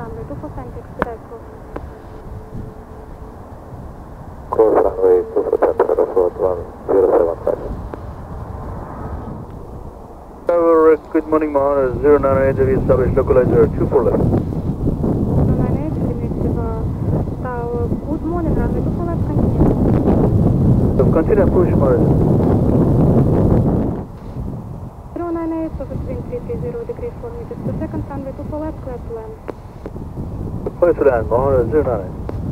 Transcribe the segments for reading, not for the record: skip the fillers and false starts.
runway 24 center, expedite course. Course runway 24 center, Aeroflot 1075. Tower, good morning, Mahana 098, we established localizer 24 left. 098, Primitive Tower, good morning, runway 24 left, continue. So continue approach, Mahana. 098, surface wind 330 degrees 4 meters per second, runway 24 left, clear to land. Clear to land, Mahana 098.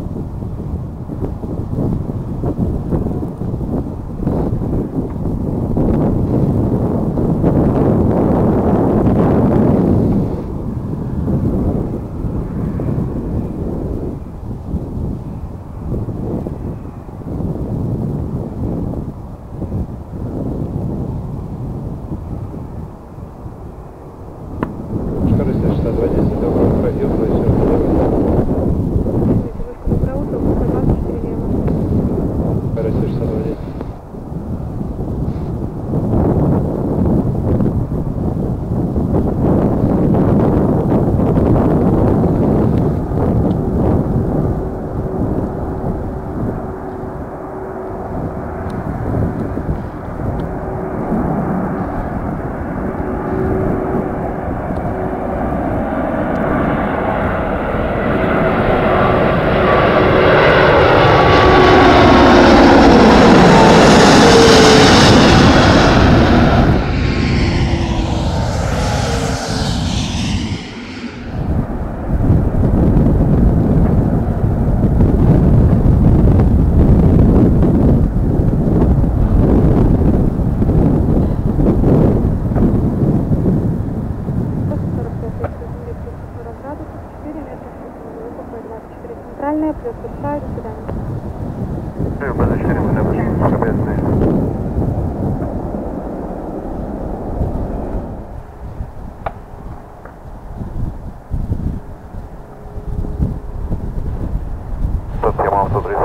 Центральная, плюс большая, до свидания. Тема автопресс.